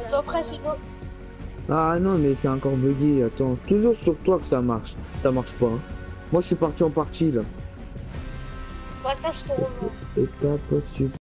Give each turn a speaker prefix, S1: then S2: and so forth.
S1: Toi prêt, Figo?
S2: Ah non, mais c'est encore bugué. Attends, toujours sur toi que ça marche. Ça marche pas, hein. Moi, je suis parti en partie là.
S1: Bon, attends, je te rejoins.
S2: Étape